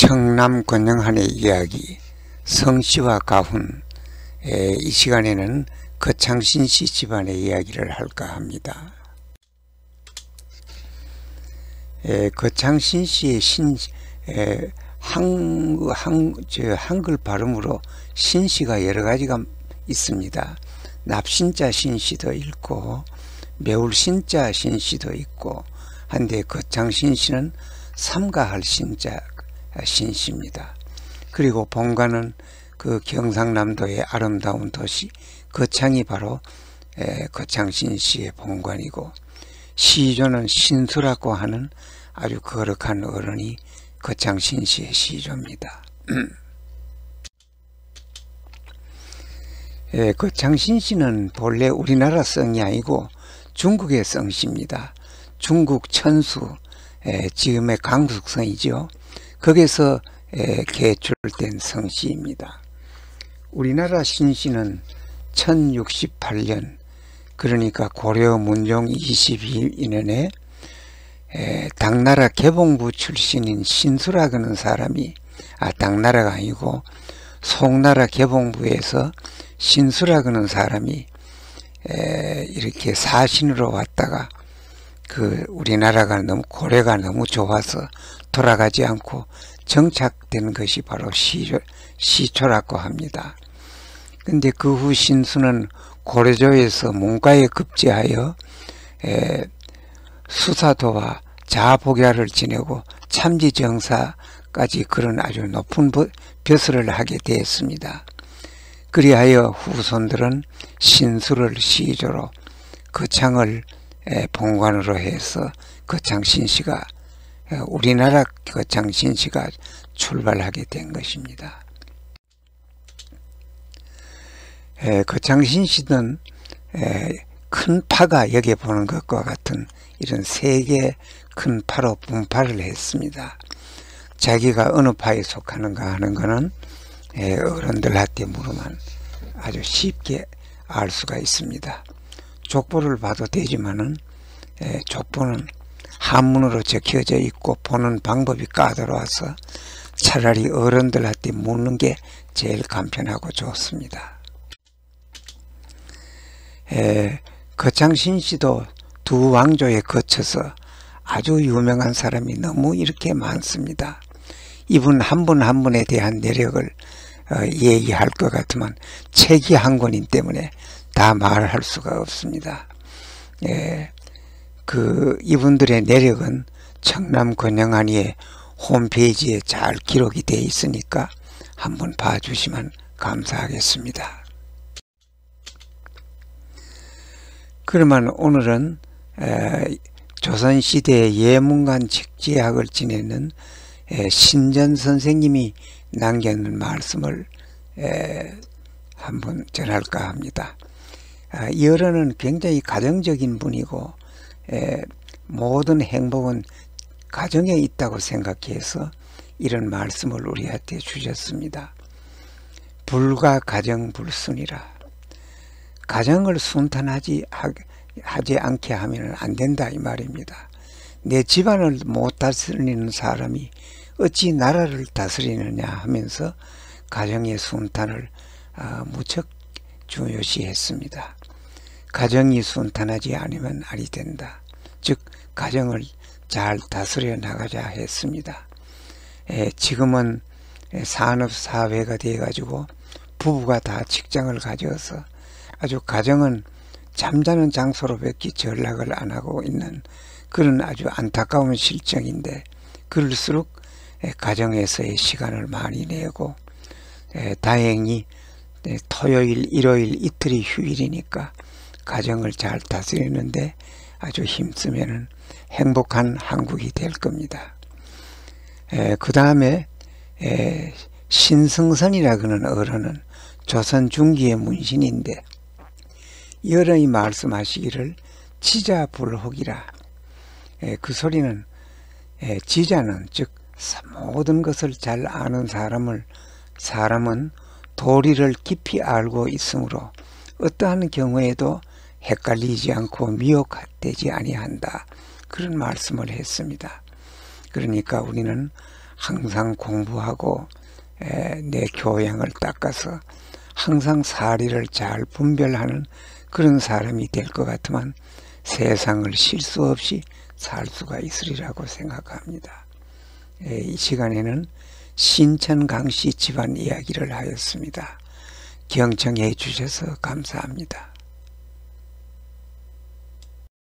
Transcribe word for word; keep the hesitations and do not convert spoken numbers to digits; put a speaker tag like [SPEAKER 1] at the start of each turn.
[SPEAKER 1] 청남 권영한의 이야기 성씨와 가훈. 에, 이 시간에는 거창신씨 집안의 이야기를 할까 합니다. 에, 거창신씨의 신, 에, 한, 한, 저, 한글 발음으로 신씨가 여러 가지가 있습니다. 납신자 신씨도 있고 매울신자 신씨도 있고 한데 거창신씨는 삼가할 신자 신씨입니다. 그리고 본가는 그 경상남도의 아름다운 도시 거창이 바로 에, 거창신씨의 본관이고, 시조는 신수라고 하는 아주 거룩한 어른이 거창신씨의 시조입니다. 에, 거창신씨는 본래 우리나라 성이 아니고 중국의 성씨입니다. 중국 천수, 에, 지금의 강숙성이죠. 거기서 에, 개출된 성씨입니다. 우리나라 신씨는 천육십팔 년, 그러니까 고려 문종 이십이 년에 에, 당나라 개봉부 출신인 신수라고 하는 사람이, 아 당나라가 아니고 송나라 개봉부에서 신수라고 하는 사람이 에, 이렇게 사신으로 왔다가 그 우리나라가 너무 고려가 너무 좋아서 돌아가지 않고 정착된 것이 바로 시조, 시초라고 합니다. 근데 그 후 신수는 고려조에서 문과에 급제하여 에, 수사도와 자복야를 지내고 참지정사까지 그런 아주 높은 벼슬을 하게 되었습니다. 그리하여 후손들은 신수를 시조로 거창을 본관으로 해서 거창신씨가, 우리나라 거창신씨가 출발하게 된 것입니다. 거창신씨는 큰 파가 여기 보는 것과 같은 이런 세 개의 큰 파로 분파를 했습니다. 자기가 어느 파에 속하는가 하는 것은 어른들한테 물으면 아주 쉽게 알 수가 있습니다. 족보를 봐도 되지만은 에, 족보는 한문으로 적혀져 있고 보는 방법이 까다로워서 차라리 어른들한테 묻는 게 제일 간편하고 좋습니다. 에, 거창신씨도 두 왕조에 거쳐서 아주 유명한 사람이 너무 이렇게 많습니다. 이분 한 분 한 분에 대한 내력을 어, 얘기할 것 같으면 책이 한 권이기 때문에 다 말할 수가 없습니다. 예, 그 이분들의 내력은 청남 권영한이의 홈페이지에 잘 기록이 되어 있으니까 한번 봐주시면 감사하겠습니다. 그러면 오늘은 에, 조선시대의 예문관 직제학을 지내는 에, 신전 선생님이 남겨놓은 말씀을 에, 한번 전할까 합니다. 아, 이 어른은 굉장히 가정적인 분이고 에, 모든 행복은 가정에 있다고 생각해서 이런 말씀을 우리한테 주셨습니다. 불가 가정 불순이라. 가정을 순탄하지 하지 않게 하면 안 된다 이 말입니다. 내 집안을 못 다스리는 사람이 어찌 나라를 다스리느냐 하면서 가정의 순탄을 아, 무척 중요시했습니다. 가정이 순탄하지 않으면 아니 된다. 즉 가정을 잘 다스려 나가자 했습니다. 에, 지금은 산업사회가 되어 가지고 부부가 다 직장을 가져서 아주 가정은 잠자는 장소로밖에 전락을 안 하고 있는 그런 아주 안타까운 실정인데, 그럴수록 가정에서의 시간을 많이 내고 에, 다행히 네, 토요일, 일요일 이틀이 휴일이니까 가정을 잘 다스리는데 아주 힘쓰면은 행복한 한국이 될 겁니다. 그 다음에 신승선이라 그러는 어른은 조선 중기의 문신인데, 이 어른이 말씀하시기를 지자불혹이라. 에, 그 소리는 에, 지자는 즉 모든 것을 잘 아는 사람을 사람은 도리를 깊이 알고 있으므로 어떠한 경우에도 헷갈리지 않고 미혹되지 아니한다. 그런 말씀을 했습니다. 그러니까 우리는 항상 공부하고 에, 내 교양을 닦아서 항상 사리를 잘 분별하는 그런 사람이 될 것 같으면 세상을 실수 없이 살 수가 있으리라고 생각합니다. 에, 이 시간에는 신천 강씨 집안 이야기를 하였습니다. 경청해 주셔서 감사합니다.